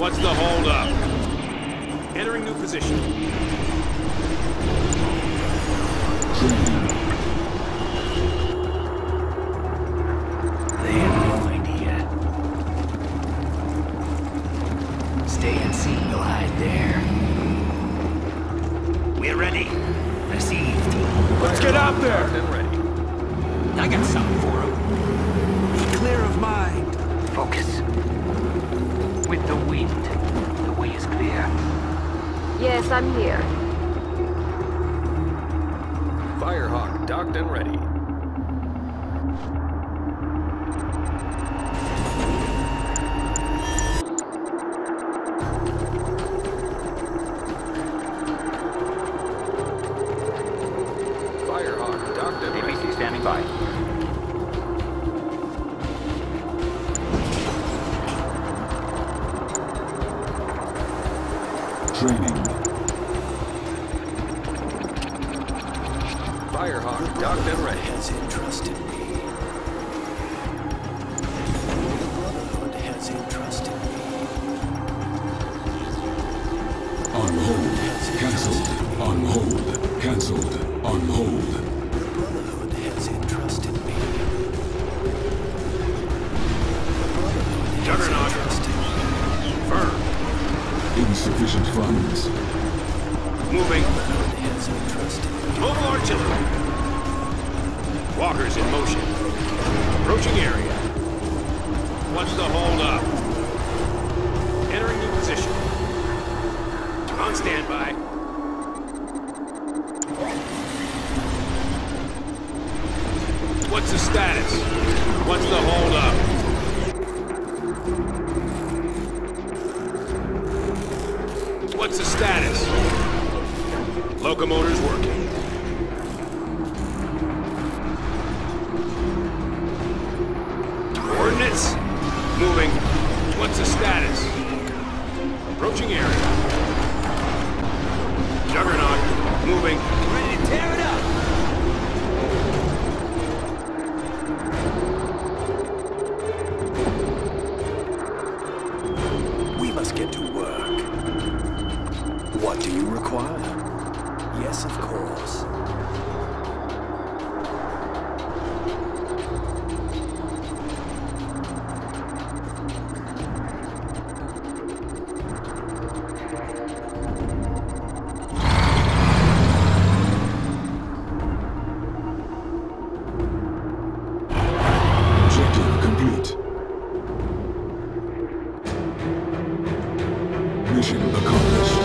What's the hold up? Entering new position. They have no idea. Stay unseen, you'll hide there. We're ready. Received. Let's get out there! And ready. I got something for him. Be clear of mind. Focus. With the wind, the way is clear. Yes, I'm here. Firehawk docked and ready. Firehawk docked and ready. ABC standing by. Training. Firehawk docked and ready. Has entrusted me. The Brotherhood has entrusted me. On hold. Cancelled. On hold. Cancelled. On hold. The Brotherhood has entrusted me. The Brotherhood has Juggernaut. entrusted me. Firm. Insufficient funds. Moving. The Brotherhood has entrusted me. Mobile artillery. Walkers in motion. Approaching area. What's the hold up? Entering new position. On standby. What's the status? What's the hold up? What's the status? Locomotor's working. Coordinates? Moving. What's the status? Approaching area. Juggernaut. Moving. Ready to tear it up! We must get to work. What do you require? Yes, of course. Objective complete. Mission accomplished.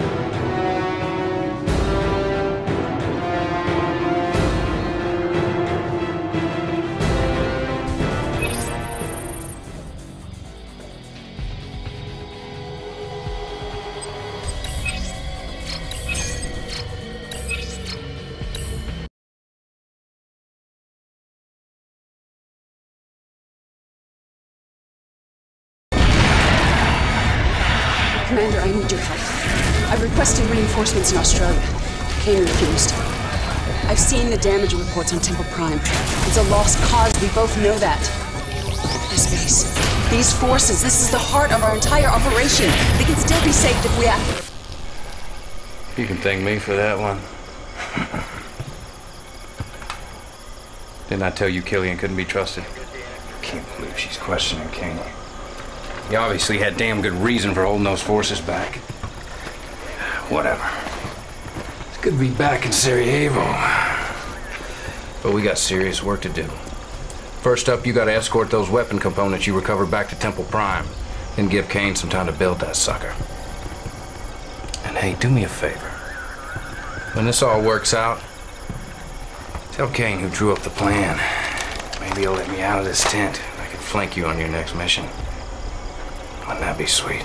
Commander, I need your help. I've requested reinforcements in Australia. Kane refused. I've seen the damage reports on Temple Prime. It's a lost cause, we both know that. This base, these forces, this is the heart of our entire operation. They can still be saved if we act. You can thank me for that one. Didn't I tell you Killian couldn't be trusted? Can't believe she's questioning King. He obviously had damn good reason for holding those forces back. Whatever. It's good to be back in Sarajevo. But we got serious work to do. First up, you gotta escort those weapon components you recovered back to Temple Prime. Then give Kane some time to build that sucker. And hey, do me a favor. When this all works out, tell Kane who drew up the plan. Maybe he'll let me out of this tent. I can flank you on your next mission. Wouldn't that be sweet?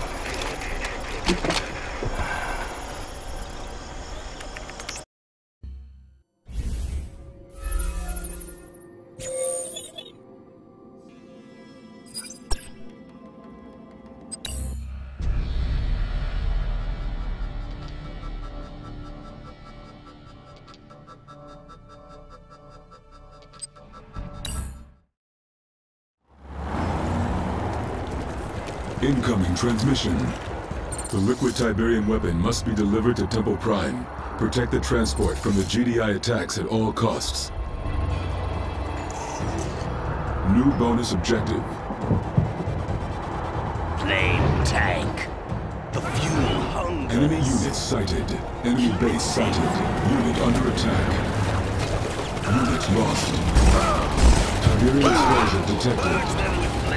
Incoming transmission. The liquid Tiberium weapon must be delivered to Temple Prime. Protect the transport from the GDI attacks at all costs. New bonus objective. Flame tank. The fuel hungers. Enemy units sighted. Enemy base sighted. Unit under attack. Unit lost. Tiberium explosion detected.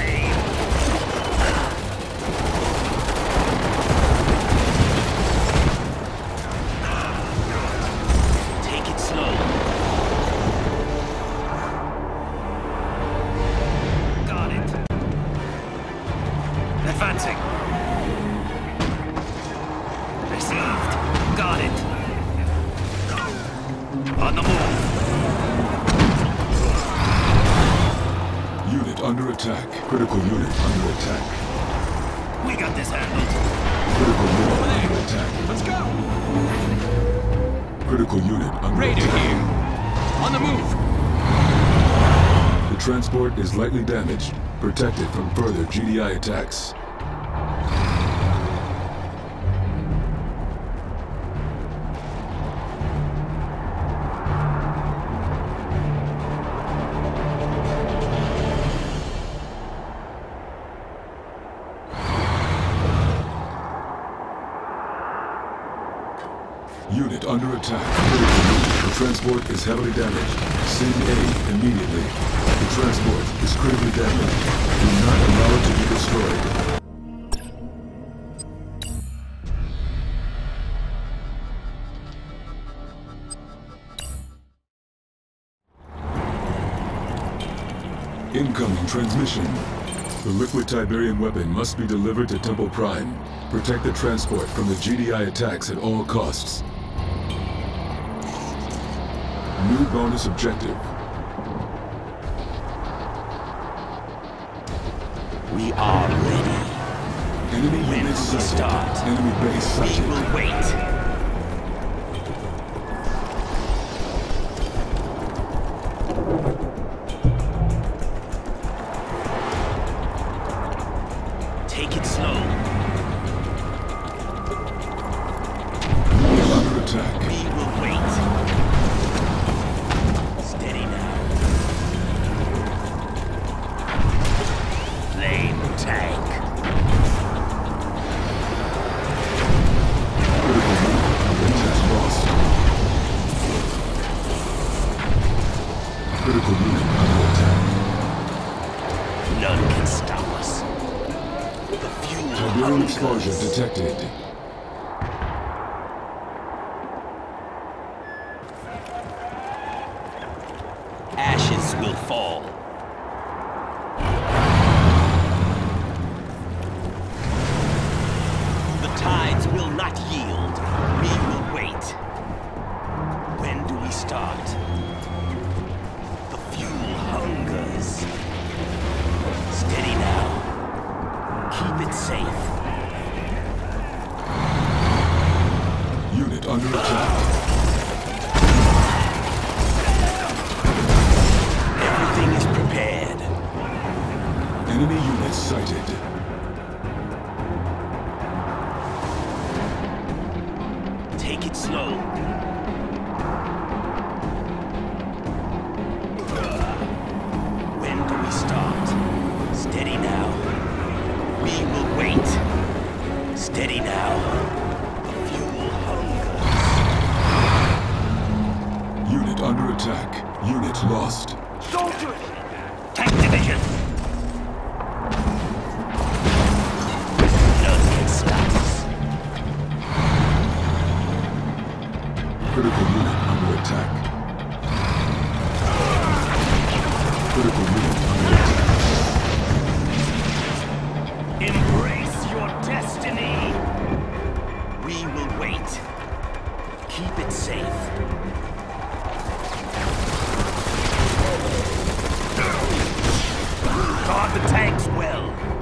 Under attack. Critical unit under attack. We got this handled. Critical unit under attack. Let's go! Critical unit under Raider attack. here. On the move. The transport is lightly damaged. Protected from further GDI attacks. Unit under attack. Critical unit. The transport is heavily damaged. Send aid immediately. The transport is critically damaged. Do not allow it to be destroyed. Incoming transmission. The liquid Tiberium weapon must be delivered to Temple Prime. Protect the transport from the GDI attacks at all costs. New bonus objective. We are ready. Enemy When units we sighted. start, Enemy base We sighted. will wait. Take it slow. Under attack. We will wait. Steady now. Flame tank. Critical unit under attack lost. Critical unit under attack. None can stop us. The fuel Tiberium explosion hungers. detected. Ashes will fall. The tides will not yield. We will wait. When do we start? The fuel hungers. Steady now. Keep it safe. Unit under attack. Everything is prepared. Enemy units sighted. Take it slow. When do we start? Steady now. We will wait. Steady now. The fuel hungers. Unit under attack. Unit lost. Soldiers! Tank division! None can stop us. Critical unit under attack. Critical unit under attack. Embrace your destiny! We will wait. Keep it safe. Guard the tanks well.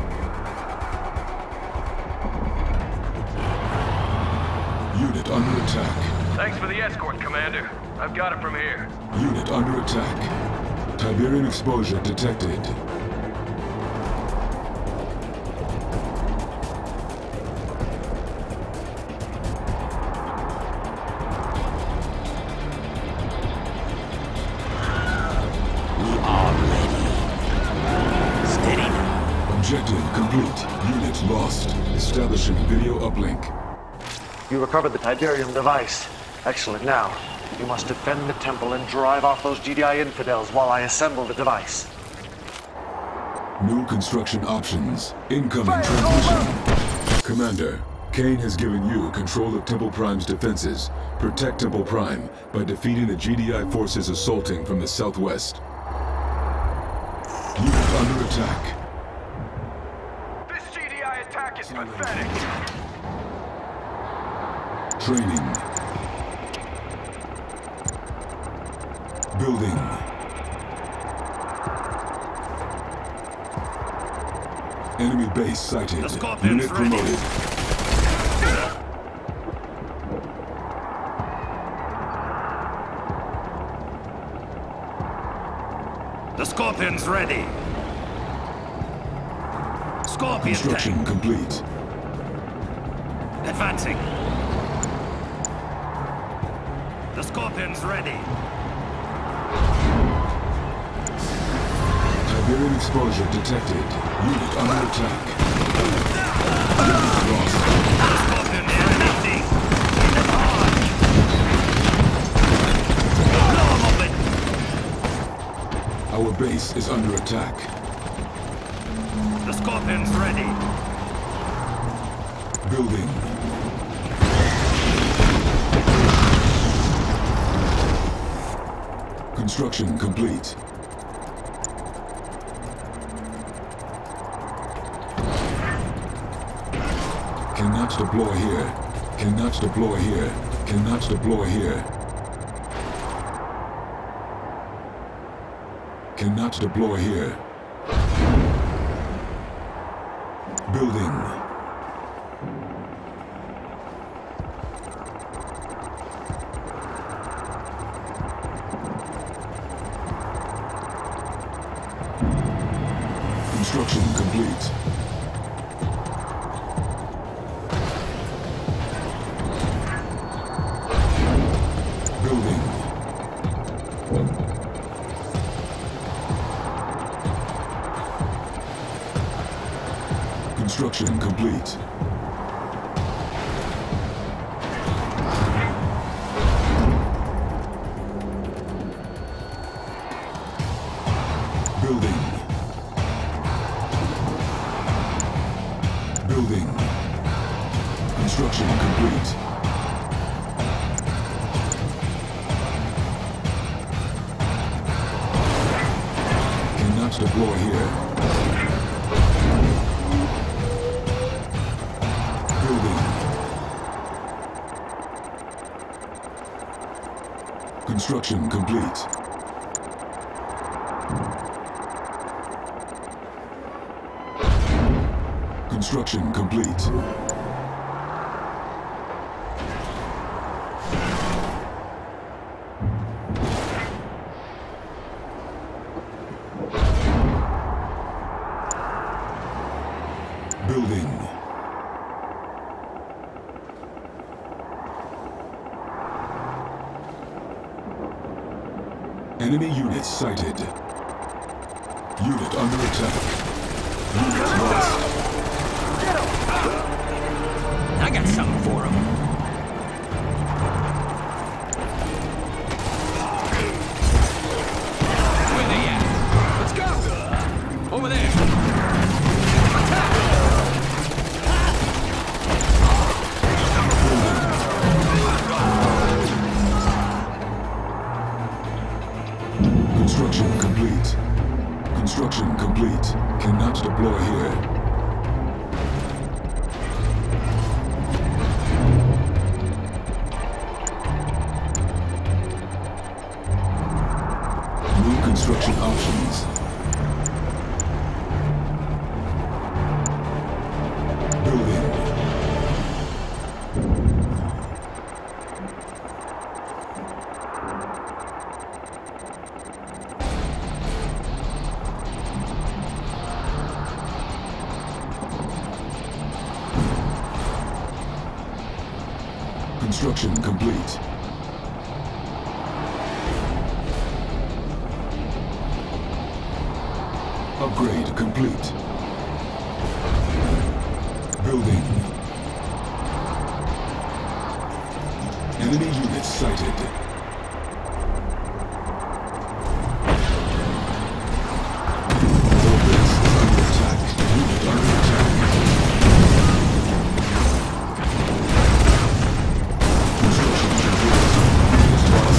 Unit under attack. Thanks for the escort, Commander. I've got it from here. Unit under attack. Tiberium explosion detected. Unit lost. Establishing video uplink. You recovered the Tiberium device. Excellent. Now, you must defend the temple and drive off those GDI infidels while I assemble the device. New construction options. Incoming transmission. Commander, Kane has given you control of Temple Prime's defenses. Protect Temple Prime by defeating the GDI forces assaulting from the southwest. Unit under attack. This GDI attack is pathetic. Training. Building. Enemy base sighted. Unit promoted. The Scorpion's ready. Scorpion Construction tank. complete. Advancing. The Scorpion's ready. Tiberium exposure detected. Unit under attack. Unit lost. The Scorpion near empty. Hard. Blow 'em open. Our base is under attack. The Scorpion's ready. Building. Construction complete. Cannot deploy here. Cannot deploy here. Cannot deploy here. Cannot deploy here. Building. Construction complete. Building. Construction complete. Building. Building. Construction complete. Cannot deploy here. Building. Construction complete. Construction complete. Building. Enemy units sighted. Unit under attack. Unit lost. I got something for him. Where they at? Let's go! Over there! Attack! Construction complete. Construction complete. Cannot deploy here. New construction options. Building. Construction complete. Upgrade complete. Building. Enemy units sighted. Our base is under attack. Unit under attack. Construction complete. Unit lost.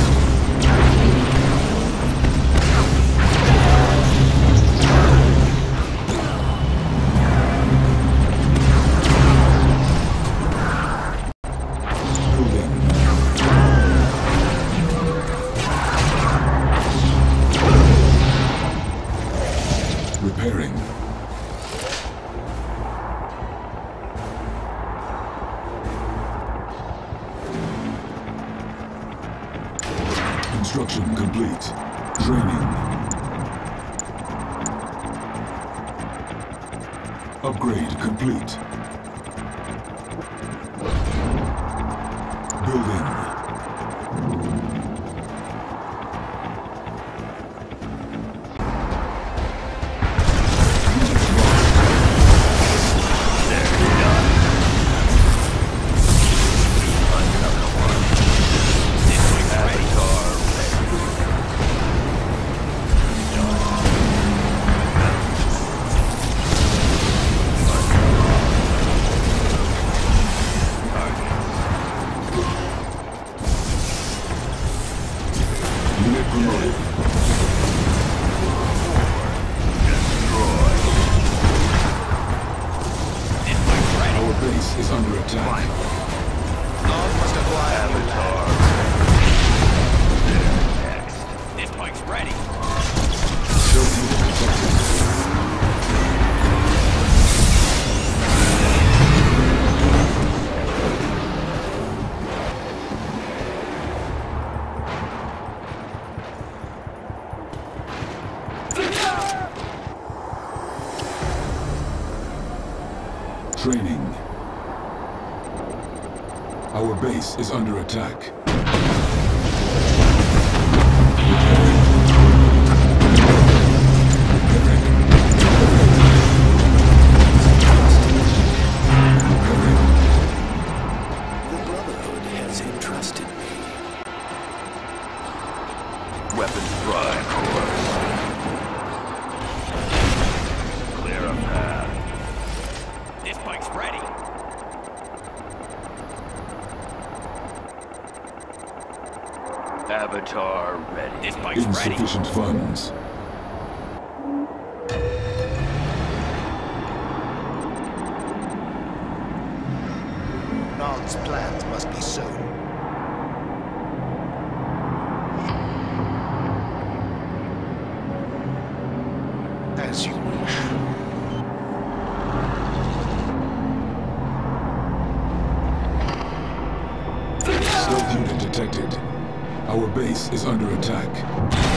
Repairing. Construction complete. Training. Upgrade complete. Building. Unit promoted. Our base is under attack. This bike's ready. Shield unit detected. Training. Our base is under attack. The Brotherhood has entrusted me. Weapons prime course. Clear a path. This bike's ready. Avatar ready. This bike's ready. Insufficient funds. Nog's plant must be sown. As you wish. Stealth unit detected. Our base is under attack.